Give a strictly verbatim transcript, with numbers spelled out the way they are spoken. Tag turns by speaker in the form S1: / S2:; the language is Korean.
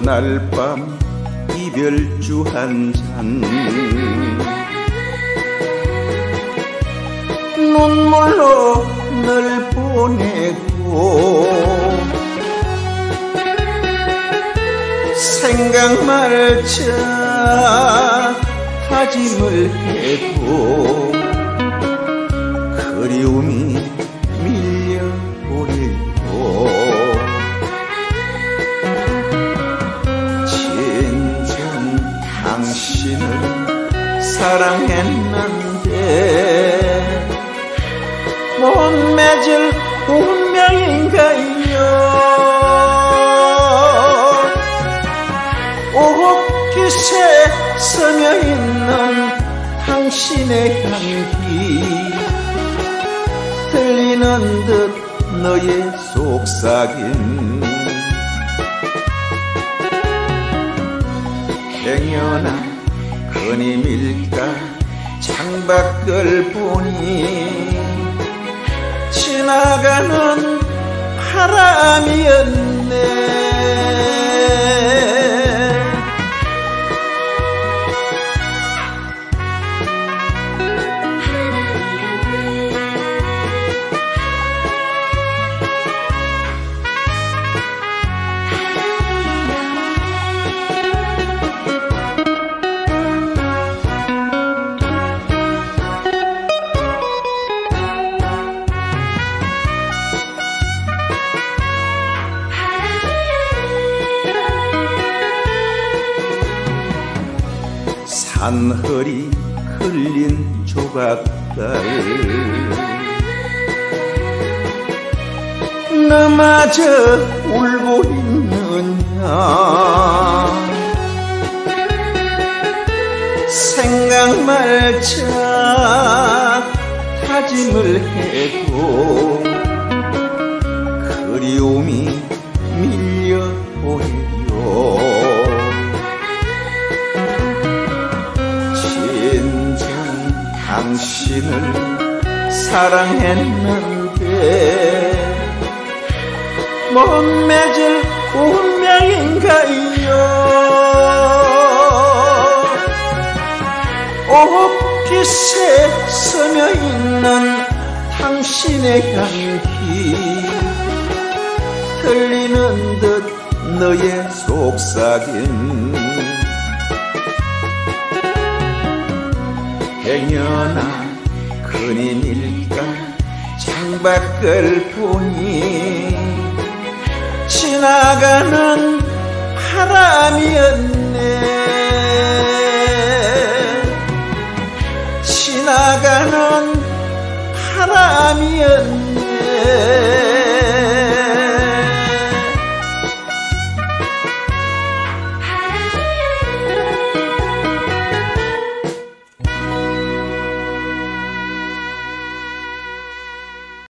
S1: 그날 밤 이별주 한 잔 눈물로 널 보내고 생각 말자 다짐을 해도 그리움이 밀려오네요. 진정 당신을 사랑했는데 못 맺을 운명인가요? 옷깃에 스며있는 당신의 향기 들리는 듯 너의 속삭임 행여나 그님일까 창밖을 보니 지나가는 바람이었네. 산허리 흘린 조각들 너마저 울고 있느냐 생각 말자 다짐을 해도 그리움이 밀려오네요. 당신을 사랑했는데 못 맺을 운명인가요? 옷깃에 스며있는 당신의 향기 들리는 듯 너의 속삭임 행여나 그님일까 창밖을 보니 지나가는 바람이었네. 지나가는 바람이었네.